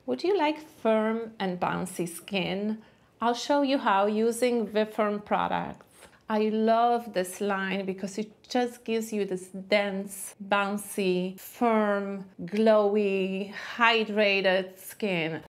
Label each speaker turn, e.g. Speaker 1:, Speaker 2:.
Speaker 1: Would you like firm and bouncy skin? I'll show you how using V-Firm products. I love this line because it just gives you this dense, bouncy, firm, glowy, hydrated skin.